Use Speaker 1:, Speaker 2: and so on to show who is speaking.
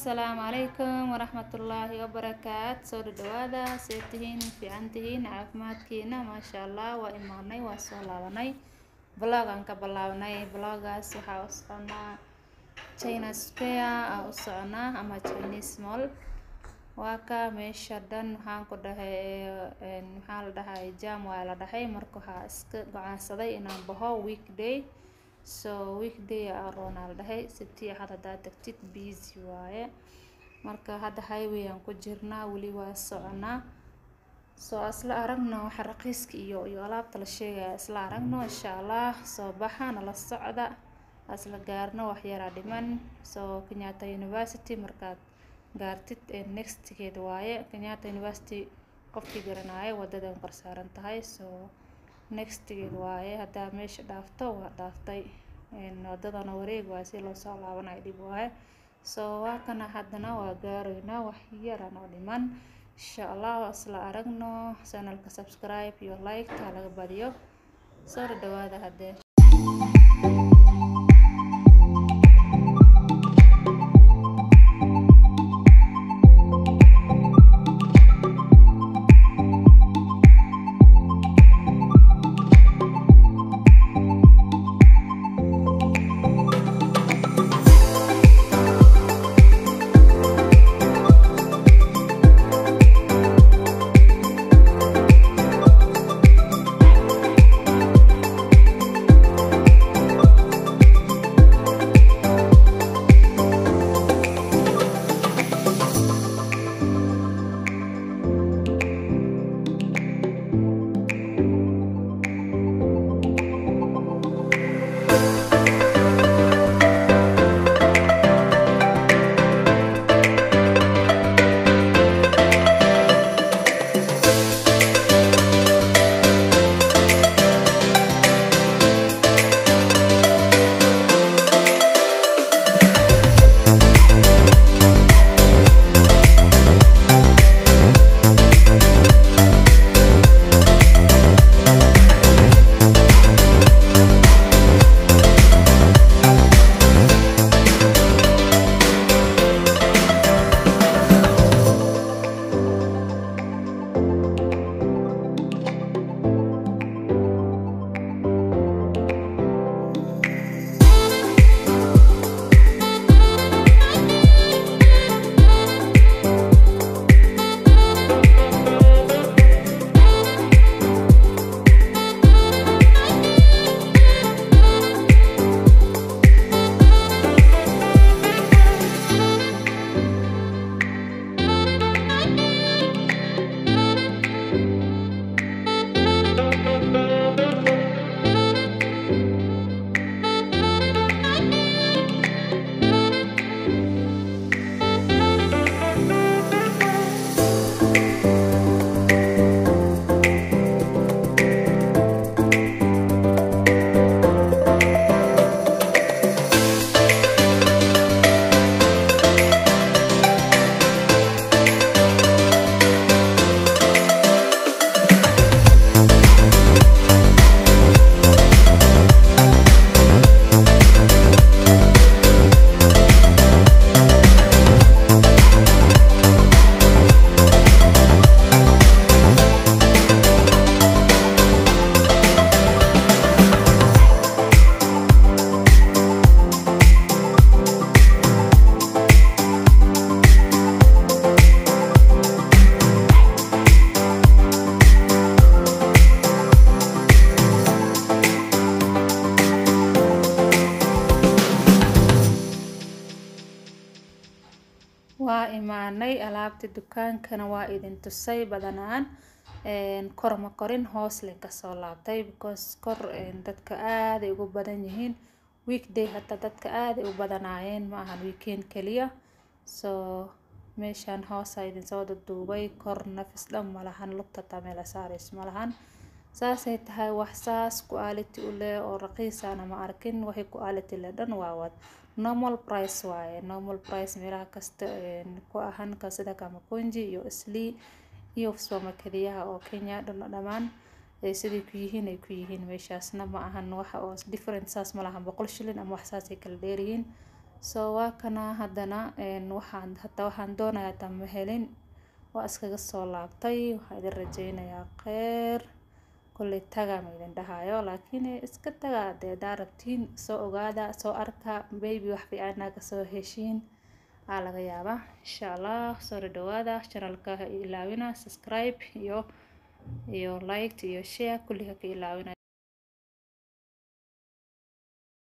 Speaker 1: السلام عليكم ورحمة الله وبركاته. سو دوادا سيتهين في عنتهين عافمادكينا ما شاء الله وإيماني وصلاوني بلوغ أنك بلاوني بلوغاس waxaa u soconaa China Square u soconaa ama Chinese Mall waa ka meesha dhan waxaan ku dhahay maxaa la dhahay jam waa la dhahay marka waxaa iska go'aansaday inaan baho weekday so weekday Ronald dhahay sabti hada tagtid busy waaye marka hada highway aan ku jirnaa wali waa soconaa soo asla aragno waxa raqiiska iyo alaabta la sheegay isla aragno insha Allah soo baxana la socda asla gaarno wax yar dhiman soo Kenyatta University markaad gaartid next geed waaye Kenyatta University qofkii garanaayo wadada qarsaaran tahay soo next geed waaye hada meesha dhaafto waa dhaaftay wadadana wareeg waa si loo soo laabanayo dib waaye soo waa kana hadana waa gaaraynaa wax yar oo dhiman insha Allah asla aragno channelka subscribe iyo like ta laga badiyo soo dhawaada hadee waa imaanay alaabta dukaankana waa idin tusay badanaan kor ma korin hoos le ka soo laabtay because kor dadka aad ay ugu badan yihiin weekday hatta dadka aad ay u badanaayeen ma ahan weekend kaliya soo meeshan hoos ay idin soo duubay kor nafis dhan malahan lugta tamela saaris malahan saasay tahay wax saas quality u leh oo raqiis ah ma arkin waxay quality leh dhan waa wad normal price waaye normal price meelaha kasta ku ahan ka sida kama kunji iyo isli iyo supermarket-yaha oo Kenya dhamaan sidii ku yihiin meeshaasna ma ahan wax oo different saas malahan 100 shilin ama wax saas ay kala dheeriin soo waa kana haddana waxaan doonayaa tan helin waa iskaga soo laabtay waxaan idin rajaynayaa kheyr kulli taga ma idin dhahayo laakiin iska taga dee daarabtiin soo ogaada soo arka baby wax fiican ka soo heshiin aa laga yaabaa insha Allah soo dhawaada channelka ha ilaawina subscribe iyo like iyo share kulliga ka ilaawina